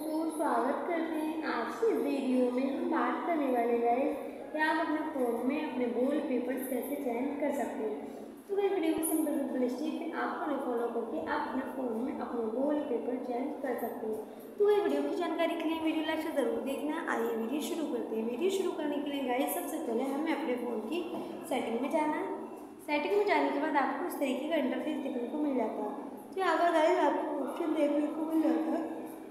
दोस्तों, स्वागत करते हैं आज की इस वीडियो में। हम बात करने वाले गाइस कि आप अपने फ़ोन में अपने वॉलपेपर्स कैसे चेंज कर सकते हैं। तो वह वीडियो को सिंपल स्टेप में आपको फॉलो करके आप अपने फ़ोन में अपने वॉलपेपर चेंज कर सकते हैं। तो वह वीडियो की जानकारी के लिए वीडियो लास्ट तक जरूर देखना। आइए वीडियो शुरू करते हैं। वीडियो शुरू करने के लिए गाइस सबसे पहले हमें अपने फ़ोन की सेटिंग में जाना है। सेटिंग में जाने के बाद आपको इस तरीके का इंटरफेस देखने को मिल जाता है। तो यहाँ पर गाइस आपको ऑप्शन देखने को मिल जाता है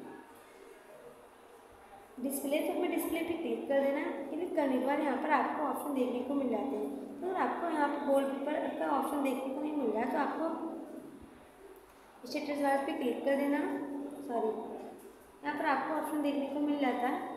डिस्प्ले। तो हमें डिस्प्ले पे क्लिक कर देना है। क्लिक करने के बाद यहाँ पर आपको ऑप्शन देखने को मिल जाते हैं। तो अगर आपको यहाँ पर वॉलपेपर का ऑप्शन देखने को नहीं मिल रहा है तो आपको स्टेटस बार पे क्लिक कर देना। यहाँ पर आपको ऑप्शन देखने को मिल जाता है।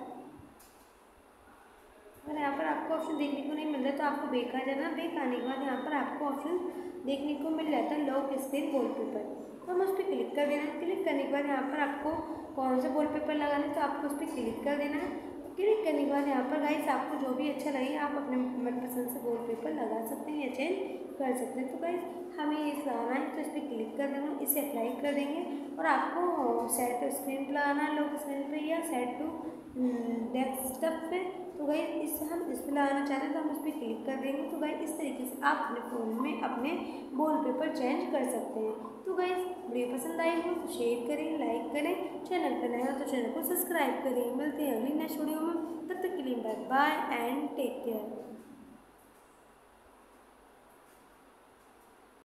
अगर यहाँ पर आपको ऑप्शन देखने को नहीं मिल रहा तो आपको बैक आ जाना। बैक आने के बाद यहाँ पर आपको ऑप्शन देखने को मिल जाता है लॉक स्क्रीन वॉलपेपर। तो हम उस पर क्लिक कर देना। क्लिक करने के बाद यहाँ पर आपको कौन सा वॉलपेपर लगाना है तो आपको उस पर क्लिक कर देना है। क्लिक करने के बाद यहाँ पर गाइस आपको जो भी अच्छा लगे आप अपने मनपसंद से वॉलपेपर लगा सकते हैं या चेंज कर सकते हैं। तो गाइस हमें ये लगाना है तो इस पर क्लिक कर देना, इसे अप्लाई कर देंगे और आपको सेट टू स्क्रीन पर लगाना है, लॉक स्क्रीन पर या सेट टू डेस्कटॉप पे। तो गाइस इससे हम इस पर लगाना चाहते हैं तो हम इस पर क्लिक कर देंगे। तो गाइस इस तरीके से आप अपने फ़ोन में अपने वॉलपेपर चेंज कर सकते हैं। तो गाइस वीडियो पसंद आई हो तो शेयर करें, लाइक करें, चैनल पर नया हो तो चैनल को सब्सक्राइब करें। मिलते हैं अगली नेक्स्ट वीडियो में, तब तक के लिए bye bye and take care.